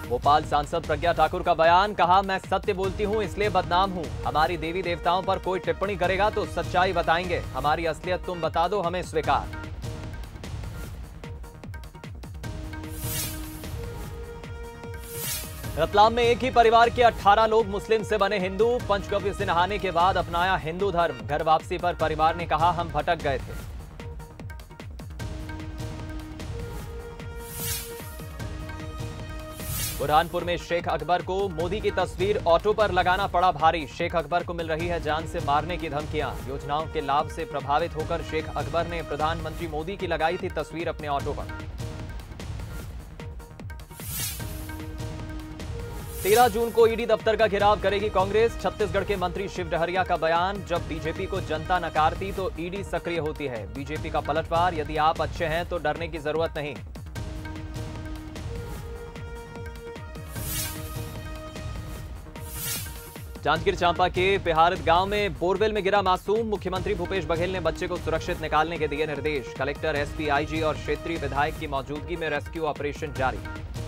भोपाल सांसद प्रज्ञा ठाकुर का बयान, कहा मैं सत्य बोलती हूं इसलिए बदनाम हूं। हमारी देवी देवताओं पर कोई टिप्पणी करेगा तो सच्चाई बताएंगे। हमारी असलियत तुम बता दो, हमें स्वीकार। रतलाम में एक ही परिवार के 18 लोग मुस्लिम से बने हिंदू। पंचगव्य से नहाने के बाद अपनाया हिंदू धर्म। घर वापसी पर परिवार ने कहा हम भटक गए थे। बुरहानपुर में शेख अकबर को मोदी की तस्वीर ऑटो पर लगाना पड़ा भारी। शेख अकबर को मिल रही है जान से मारने की धमकियां। योजनाओं के लाभ से प्रभावित होकर शेख अकबर ने प्रधानमंत्री मोदी की लगाई थी तस्वीर अपने ऑटो पर। 13 जून को ईडी दफ्तर का घेराव करेगी कांग्रेस। छत्तीसगढ़ के मंत्री शिव डहरिया का बयान, जब बीजेपी को जनता नकारती तो ईडी सक्रिय होती है। बीजेपी का पलटवार, यदि आप अच्छे हैं तो डरने की जरूरत नहीं। जांजगीर चांपा के पिहारत गांव में बोरवेल में गिरा मासूम। मुख्यमंत्री भूपेश बघेल ने बच्चे को सुरक्षित निकालने के दिए निर्देश। कलेक्टर, एसपी, आईजी और क्षेत्रीय विधायक की मौजूदगी में रेस्क्यू ऑपरेशन जारी।